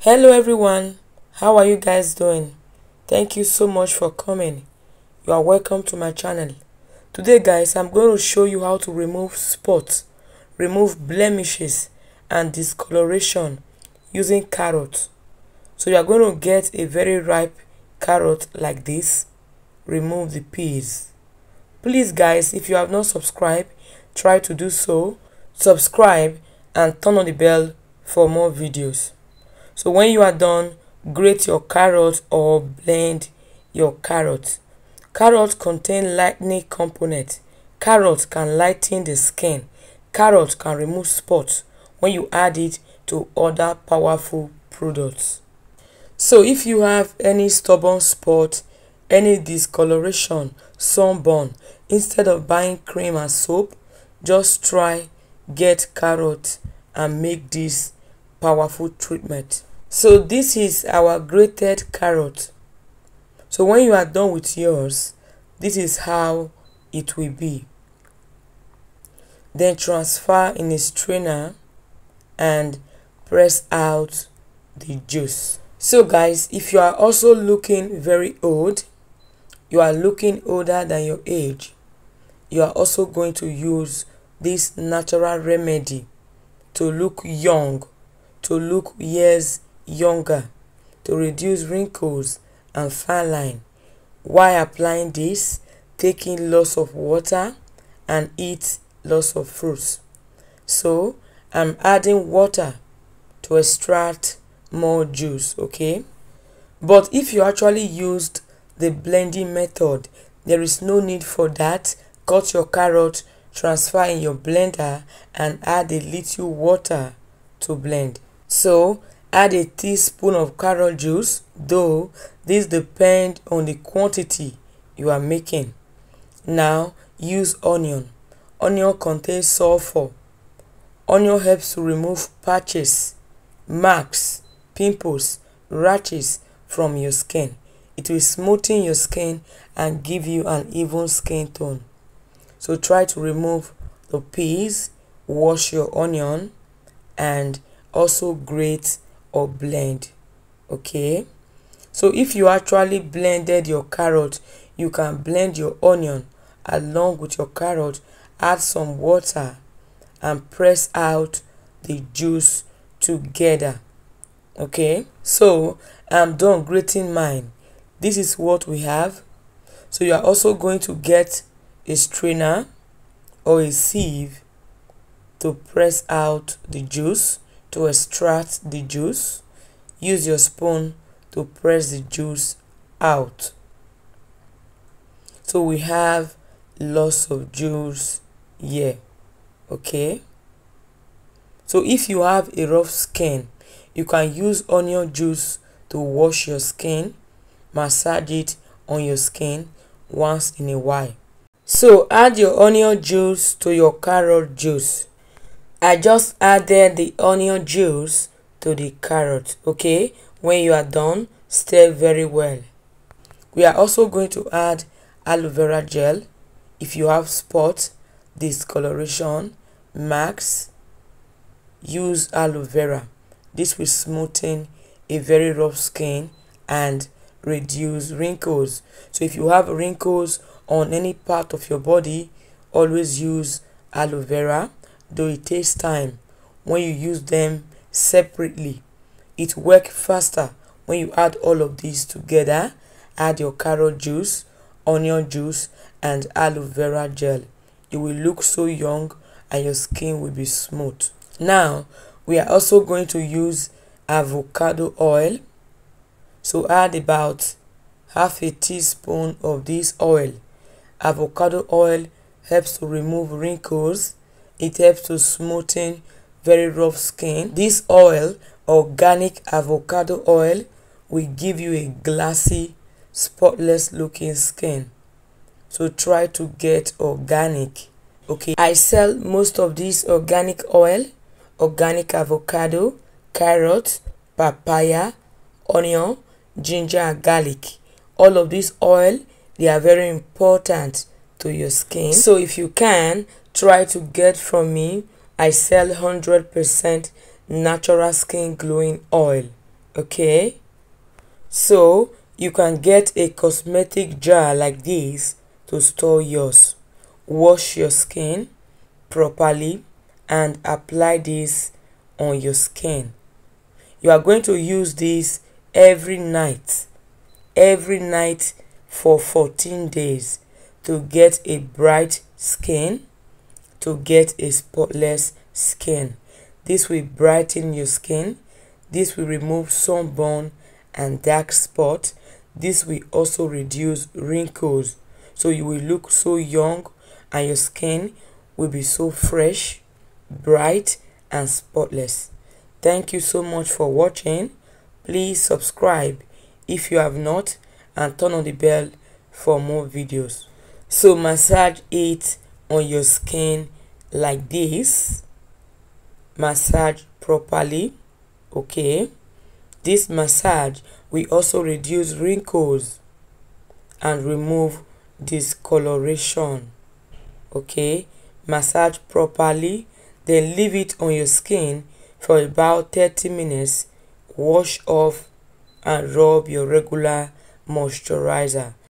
Hello everyone, how are you guys doing? Thank you so much for coming. You are welcome to my channel. Today guys, I'm going to show you how to remove spots, remove blemishes and discoloration using carrot. So you are going to get a very ripe carrot like this. Remove the peels. Please guys, if you have not subscribed, try to do so. Subscribe and turn on the bell for more videos. So when you are done, grate your carrot or blend your carrot. Carrot contain lightening component. Carrot can lighten the skin. Carrot can remove spots when you add it to other powerful products. So if you have any stubborn spot, any discoloration, sunburn, instead of buying cream and soap, just try get carrot and make this powerful treatment. So this is our grated carrot. So when you are done with yours, this is how it will be. Then transfer in a strainer and press out the juice. So guys, if you are also looking very old, you are looking older than your age, you are also going to use this natural remedy to look young, to look years younger, to reduce wrinkles and fine line. While applying this, taking lots of water and eat lots of fruits. So I'm adding water to extract more juice, okay? But if you actually used the blending method, there is no need for that. Cut your carrot, transfer in your blender and add a little water to blend. So add a teaspoon of carrot juice, though this depends on the quantity you are making. Now use onion. Onion contains sulfur. Onion helps to remove patches, marks, pimples, rashes from your skin. It will smoothen your skin and give you an even skin tone. So try to remove the peels, wash your onion and also grate or blend. Okay, so if you actually blended your carrot, you can blend your onion along with your carrot, add some water and press out the juice together. Okay, so I'm done grating mine. This is what we have. So you are also going to get a strainer or a sieve to press out the juice, to extract the juice. Use your spoon to press the juice out. So we have lots of juice here. Okay, so if you have a rough skin, you can use onion juice to wash your skin, massage it on your skin once in a while. So add your onion juice to your carrot juice. I just added the onion juice to the carrot. Okay, when you are done, stir very well. We are also going to add aloe vera gel. If you have spots, discoloration, marks, use aloe vera. This will smoothen a very rough skin and reduce wrinkles. So if you have wrinkles on any part of your body, always use aloe vera, though it takes time. When you use them separately, it works faster when you add all of these together. Add your carrot juice, onion juice and aloe vera gel. You will look so young and your skin will be smooth. Now we are also going to use avocado oil. So add about half a teaspoon of this oil. Avocado oil helps to remove wrinkles. It helps to smoothen very rough skin. This oil, organic avocado oil, will give you a glassy, spotless looking skin. So try to get organic. Okay, I sell most of this organic oil, organic avocado, carrot, papaya, onion, ginger and garlic. All of this oil, they are very important to your skin. So if you can, try to get from me. I sell 100% natural skin glowing oil. Okay, so you can get a cosmetic jar like this to store yours. Wash your skin properly and apply this on your skin. You are going to use this every night for 14 days to get a bright skin, to get a spotless skin. This will brighten your skin. This will remove sunburn and dark spot. This will also reduce wrinkles, so you will look so young and your skin will be so fresh, bright and spotless. Thank you so much for watching. Please subscribe if you have not and turn on the bell for more videos. So massage it on your skin like this. Massage properly. Okay, this massage will also reduce wrinkles and remove discoloration. Okay, massage properly, then leave it on your skin for about 30 minutes. Wash off and rub your regular moisturizer.